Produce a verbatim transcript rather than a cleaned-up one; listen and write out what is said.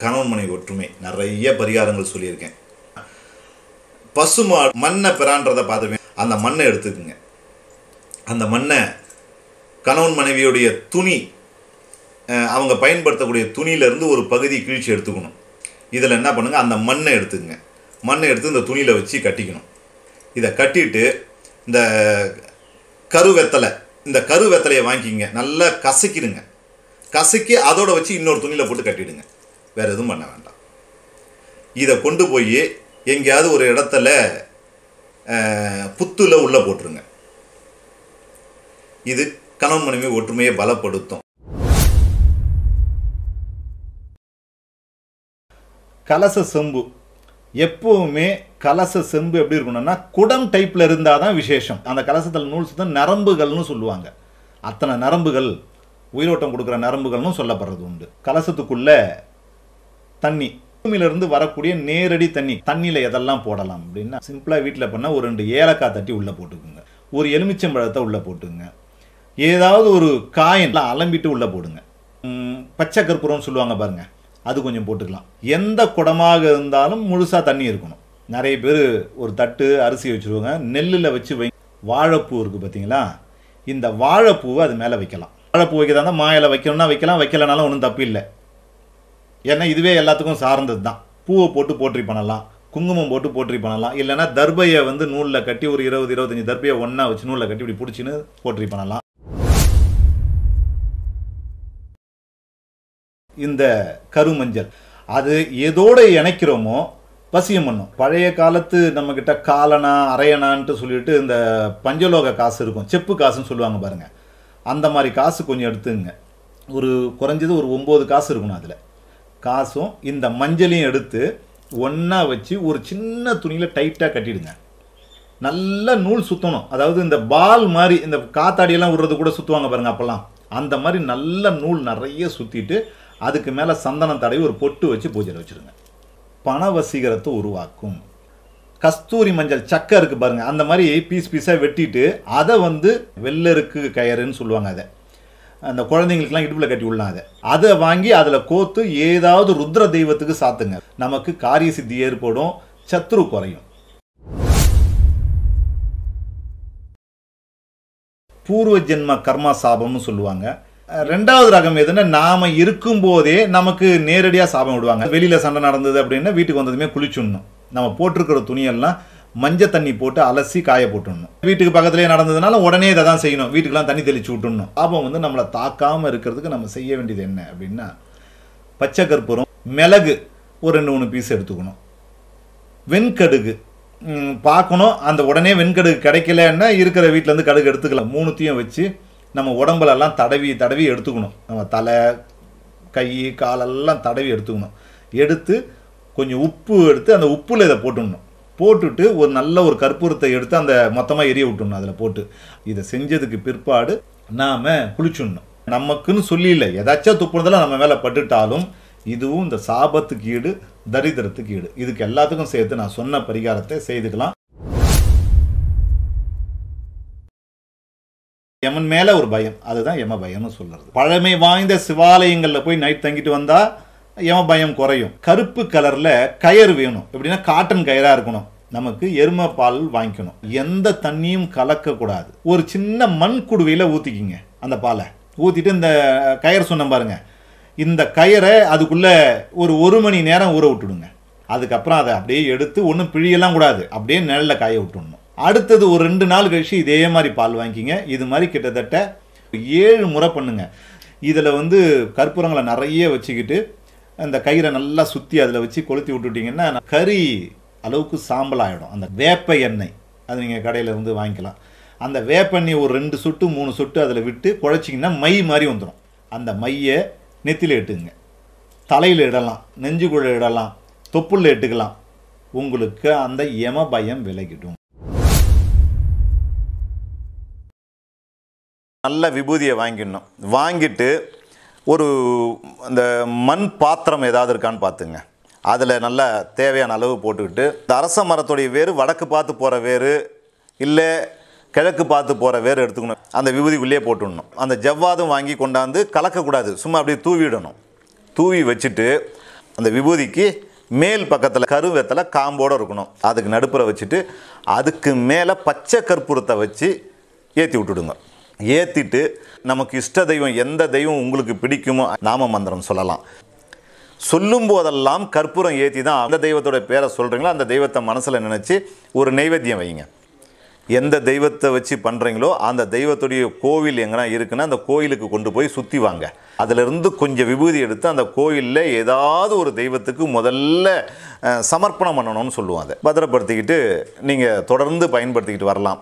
கணவன் மனைவி ஒற்றுமை நிறைய பரிகாரங்கள் சொல்லியிருக்கேன். பசுமாடு மண்ணை பெறான்றதை பார்த்துருக்கேன். அந்த மண்ணை எடுத்துக்குங்க. அந்த மண்ணை கணவன் மனைவியுடைய துணி, அவங்க பயன்படுத்தக்கூடிய துணியிலேருந்து ஒரு பகுதி கிழிச்சு எடுத்துக்கணும். இதில் என்ன பண்ணுங்கள், அந்த மண்ணை எடுத்துக்கங்க. மண்ணை எடுத்து இந்த துணியில் வச்சு கட்டிக்கணும். இதை கட்டிட்டு இந்த கருவெத்தலை இந்த கருவெத்தலையை வாங்கிக்கிங்க, நல்லா கசக்கிடுங்க. கசக்கி அதோடு வச்சு இன்னொரு துணியில் போட்டு கட்டிடுங்க. வேறு எதுவும் பண்ண வேண்டாம். இதை கொண்டு போய் எங்கேயாவது ஒரு இடத்துல புத்துல உள்ளே போட்டுருங்க. இது கணவன் மனைவி ஒற்றுமையை பலப்படுத்தும். கலச செம்பு எப்போவுமே கலச செம்பு எப்படி இருக்கணும்னா குடம் டைப்பில் இருந்தால் தான் விசேஷம். அந்த கலசத்தில் நூல் சுத்தம் நரம்புகள்னு சொல்லுவாங்க. அத்தனை நரம்புகள், உயிரோட்டம் கொடுக்குற நரம்புகள்னு சொல்லப்படுறது உண்டு. கலசத்துக்குள்ளே தண்ணி, பூமியிலிருந்து வரக்கூடிய நேரடி தண்ணி, தண்ணியில் எதெல்லாம் போடலாம் அப்படின்னா சிம்பிளாக வீட்டில் பண்ணால் ஒரு ரெண்டு ஏலக்காய் தட்டி உள்ளே போட்டுக்குங்க. ஒரு எலுமிச்சம்பழத்தை உள்ளே போட்டுங்க. ஏதாவது ஒரு காயெல்லாம் அலம்பிட்டு உள்ளே போடுங்க. பச்சை கற்பூரம்னு சொல்லுவாங்க பாருங்கள், அது கொஞ்சம் போட்டுக்கலாம். எந்த குடமாக இருந்தாலும் முழுசாக தண்ணி இருக்கணும். நிறைய பேர் ஒரு தட்டு அரிசி வச்சுருவாங்க, நெல்லில் வச்சு வை. வாழைப்பூ இருக்குது பார்த்தீங்களா, இந்த வாழைப்பூவை அது மேலே வைக்கலாம். வாழைப்பூ வைக்கிறதா இருந்தால் மாயில வைக்கணும்னா வைக்கலாம், வைக்கலனாலும் ஒன்றும் தப்பு இல்லை. ஏன்னா இதுவே எல்லாத்துக்கும் சார்ந்தது தான். பூவை போட்டு போற்றி பண்ணலாம், குங்குமம் போட்டு போற்றி பண்ணலாம். இல்லைன்னா தர்பையை வந்து நூலில் கட்டி ஒரு இருபது இருபத்தஞ்சி தர்பையை ஒன்றா வச்சு நூலில் கட்டி இப்படி பிடிச்சின்னு போற்றி பண்ணலாம். இந்த கருமஞ்சள் அது எதோட இணைக்கிறோமோ வசியம் பண்ணும். பழைய காலத்து நம்மக்கிட்ட காலனா அரையணான்ட்டு சொல்லிட்டு இந்த பஞ்சலோக காசு இருக்கும், செப்பு காசுன்னு சொல்லுவாங்க பாருங்க. அந்த மாதிரி காசு கொஞ்சம் எடுத்துங்க. ஒரு குறைஞ்சது ஒரு ஒம்பது காசு இருக்கணும். அதில் காசும் இந்த மஞ்சளையும் எடுத்து ஒன்றா வச்சு ஒரு சின்ன துணியில் டைட்டாக கட்டிடுங்க. நல்ல நூல் சுற்றணும். அதாவது இந்த பால் மாதிரி இந்த காத்தாடியெல்லாம் விடுறது கூட சுற்றுவாங்க பாருங்கள், அப்போல்லாம் அந்த மாதிரி நல்ல நூல் நிறைய சுற்றிட்டு அதுக்கு மேலே சந்தனம் தடவி ஒரு பொட்டு வச்சு பூஜையில் வச்சுருங்க. பண வசீகரத்தை உருவாக்கும். கஸ்தூரி மஞ்சள் சக்கை இருக்குது பாருங்கள், அந்த மாதிரி பீஸ் பீஸாக வெட்டிட்டு அதை வந்து வெள்ளருக்கு கயறுன்னு சொல்லுவாங்க. அதை அந்த குழந்தைங்களுக்குலாம் இடுப்பில் கட்டி விடலாம். அதை அதை வாங்கி அதில் கோத்து ஏதாவது ருத்ர தெய்வத்துக்கு சாத்துங்க. நமக்கு காரிய சித்தி ஏற்படும், சத்ரு குறையும். பூர்வ ஜென்ம கர்மா சாபம்னு சொல்லுவாங்க. ரெண்டாவது ரகம் எதுன்னா, நாம இருக்கும்போதே நமக்கு நேரடியாக சாபம் விடுவாங்க. வெளியில் சண்டை நடந்தது அப்படின்னா வீட்டுக்கு வந்ததுமே குளிச்சுடணும். நம்ம போட்டிருக்கிற துணியெல்லாம் மஞ்சள் தண்ணி போட்டு அலசி காய போட்டுடணும். வீட்டுக்கு பக்கத்துலேயே நடந்ததுனால உடனே இதை தான் செய்யணும். வீட்டுக்கெல்லாம் தண்ணி தெளிச்சு விட்டுடணும். சாபம் வந்து நம்மளை தாக்காமல் இருக்கிறதுக்கு நம்ம செய்ய வேண்டியது என்ன அப்படின்னா, பச்சை கற்பூரம், மிளகு ஒரு ரெண்டு மூணு பீஸ் எடுத்துக்கணும். வெண்கடுகு பார்க்கணும். அந்த உடனே வெண்கடுகு கிடைக்கலன்னா இருக்கிற வீட்டிலேருந்து கடுகு எடுத்துக்கலாம். மூணுத்தையும் வச்சு நம்ம உடம்புலெல்லாம் தடவி தடவி எடுத்துக்கணும். நம்ம தலை கை காலெல்லாம் தடவி எடுத்துக்கணும். எடுத்து கொஞ்சம் உப்பு எடுத்து அந்த உப்புல இதை போட்டுடணும். போட்டுட்டு ஒரு நல்ல ஒரு கற்பூரத்தை எடுத்து அந்த மொத்தமாக எரிய விட்டுடணும். அதில் போட்டு இதை செஞ்சதுக்கு பிற்பாடு நாம் குளிச்சுடணும். நமக்குன்னு சொல்லி இல்லை, எதாச்சும் துப்புனதெல்லாம் நம்ம மேலே பட்டுட்டாலும் இதுவும் இந்த சாபத்துக்கு ஈடு, தரித்திரத்துக்கு ஈடு. இதுக்கு எல்லாத்துக்கும் சேர்த்து நான் சொன்ன பரிகாரத்தை செய்துக்கலாம். யமன் மேலே ஒரு பயம், அதுதான் யம பயம்னு சொல்கிறது. பழமை வாய்ந்த சிவாலயங்களில் போய் நைட் தங்கிட்டு வந்தால் யம பயம் குறையும். கருப்பு கலரில் கயிறு வேணும். எப்படின்னா காட்டன் கயிறாக இருக்கணும். நமக்கு எருமை பால் வாங்கிக்கணும். எந்த தண்ணியும் கலக்கக்கூடாது. ஒரு சின்ன மண் குடுவையில் ஊற்றிக்கிங்க. அந்த பாலை ஊற்றிட்டு இந்த கயிறு சொன்ன பாருங்க, இந்த கயிறை அதுக்குள்ளே ஒரு ஒரு மணி நேரம் ஊற விட்டுடுங்க. அதுக்கப்புறம் அதை அப்படியே எடுத்து ஒன்றும் பிழியெல்லாம் கூடாது, அப்படியே நிழலில் காய விட்டுடணும். அடுத்தது ஒரு ரெண்டு நாள் கழிச்சு இதே மாதிரி பால் வாங்கிக்கிங்க. இது மாதிரி கிட்டத்தட்ட ஏழு முறை பண்ணுங்க. இதில் வந்து கற்பூரங்களை நிறைய வச்சுக்கிட்டு அந்த கயிறை நல்லா சுற்றி அதில் வச்சு கொளுத்தி விட்டுட்டிங்கன்னா கறி அளவுக்கு சாம்பல் ஆகிடும். அந்த வேப்ப எண்ணெய் அது நீங்கள் கடையில் வந்து வாங்கிக்கலாம். அந்த வேப்ப எண்ணெய் ஒரு ரெண்டு சொட்டு மூணு சொட்டு அதில் விட்டு குழைச்சிங்கன்னா மை மாதிரி வந்துடும். அந்த மையை நெத்தியில் இட்டுங்க. தலையில் இடலாம், நெஞ்சுக்குள்ள இடலாம், தொப்புள்ள இட்டுக்கலாம். உங்களுக்கு அந்த யம பயம் விலகிடும். நல்ல விபூதியை வாங்கிடணும். வாங்கிட்டு ஒரு அந்த மண் பாத்திரம் ஏதாவது இருக்கான்னு பார்த்துங்க. அதில் நல்லா தேவையான அளவு போட்டுக்கிட்டு, இந்த அரச மரத்துடைய வேறு வடக்கு பார்த்து போகிற வேறு இல்லை கிழக்கு பார்த்து போகிற வேறு எடுத்துக்கணும். அந்த விபூதிக்குள்ளேயே போட்டுடணும். அந்த ஜவ்வாதும் வாங்கி கொண்டாந்து கலக்கக்கூடாது, சும்மா அப்படியே தூவிடணும். தூவி வச்சுட்டு அந்த விபூதிக்கு மேல் பக்கத்தில் கருவேத்தலை காம்போடு இருக்கணும். அதுக்கு நடுப்புற வச்சுட்டு அதுக்கு மேலே பச்சை கற்பூரத்தை வச்சு ஏற்றி விட்டுடுங்க. ஏற்றிட்டு நமக்கு இஷ்ட தெய்வம் எந்த தெய்வம் உங்களுக்கு பிடிக்குமோ நாம மந்திரம் சொல்லலாம். சொல்லும் போதெல்லாம் கற்பூரம் ஏற்றி தான் அந்த தெய்வத்தோட பேரை சொல்கிறீங்களோ அந்த தெய்வத்தை மனசில் நினச்சி ஒரு நைவேத்தியம் வைங்க. எந்த தெய்வத்தை வச்சு பண்ணுறீங்களோ அந்த தெய்வத்துடைய கோவில் எங்கன்னா இருக்குன்னா அந்த கோயிலுக்கு கொண்டு போய் சுற்றி வாங்க. அதிலிருந்து கொஞ்சம் விபூதி எடுத்து அந்த கோயிலில் ஏதாவது ஒரு தெய்வத்துக்கு முதல்ல சமர்ப்பணம் பண்ணணும்னு சொல்லுவாங்க. அதை பத்திரப்படுத்திக்கிட்டு நீங்கள் தொடர்ந்து பயன்படுத்திக்கிட்டு வரலாம்.